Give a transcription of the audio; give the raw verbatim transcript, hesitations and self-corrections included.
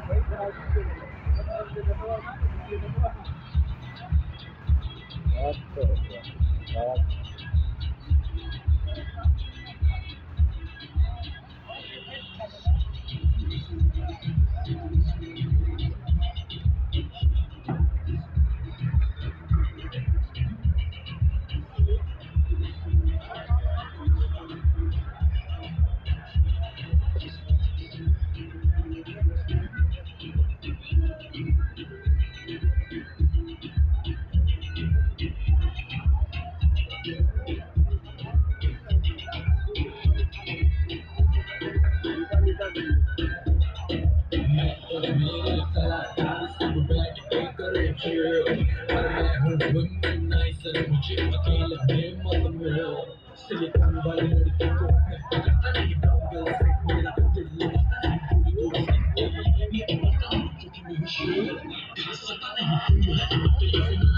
मेरे कलाकार सब बैठ के करे चिल पर मैं हूँ वुमनाइजर मुझे अकेले में मत मिलो सिलिकॉन वाली लड़की को मैं पकड़ता नहीं डोंगल से मेरा दिल लगाता नहीं पूरी दूर से ये पता क्योंकि मैं हूँ शेर तेरे सता नहीं तू है तेरे